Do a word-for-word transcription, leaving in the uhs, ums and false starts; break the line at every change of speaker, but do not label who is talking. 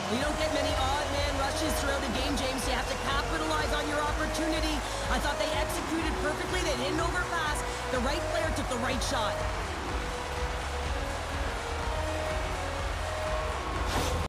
You don't get many odd man rushes throughout a game, James. You have to capitalize on your opportunity. I thought they executed perfectly. They didn't overpass. The right player took the right shot.